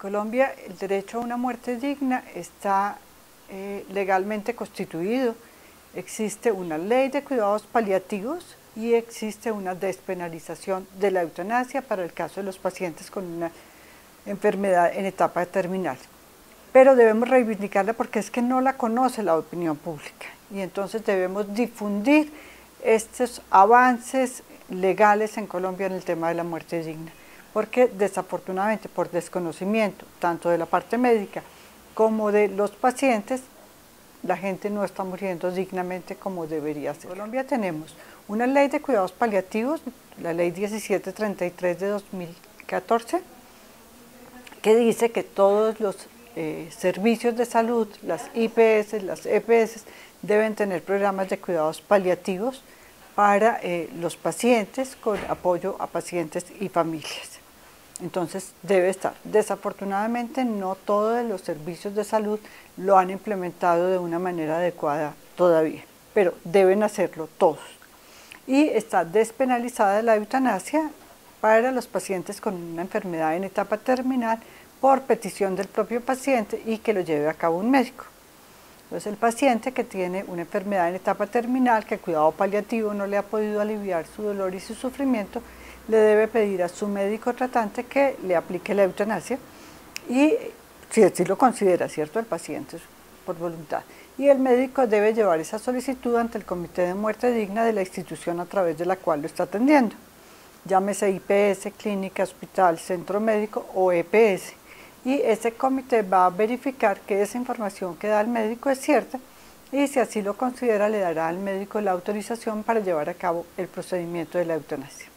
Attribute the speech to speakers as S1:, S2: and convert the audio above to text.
S1: Colombia el derecho a una muerte digna está legalmente constituido. Existe una ley de cuidados paliativos y existe una despenalización de la eutanasia para el caso de los pacientes con una enfermedad en etapa terminal. Pero debemos reivindicarla porque es que no la conoce la opinión pública y entonces debemos difundir estos avances legales en Colombia en el tema de la muerte digna, porque desafortunadamente por desconocimiento tanto de la parte médica como de los pacientes, la gente no está muriendo dignamente como debería ser. En Colombia tenemos una ley de cuidados paliativos, la ley 1733 de 2014, que dice que todos los servicios de salud, las IPS, las EPS, deben tener programas de cuidados paliativos para los pacientes con apoyo a pacientes y familias. Entonces debe estar. Desafortunadamente no todos los servicios de salud lo han implementado de una manera adecuada todavía, pero deben hacerlo todos. Y está despenalizada la eutanasia para los pacientes con una enfermedad en etapa terminal por petición del propio paciente y que lo lleve a cabo un médico. Entonces el paciente que tiene una enfermedad en etapa terminal, que el cuidado paliativo no le ha podido aliviar su dolor y su sufrimiento, le debe pedir a su médico tratante que le aplique la eutanasia y si así lo considera, ¿cierto? El paciente por voluntad. Y el médico debe llevar esa solicitud ante el Comité de Muerte Digna de la institución a través de la cual lo está atendiendo. Llámese IPS, clínica, hospital, centro médico o EPS. Y ese comité va a verificar que esa información que da el médico es cierta y si así lo considera le dará al médico la autorización para llevar a cabo el procedimiento de la eutanasia.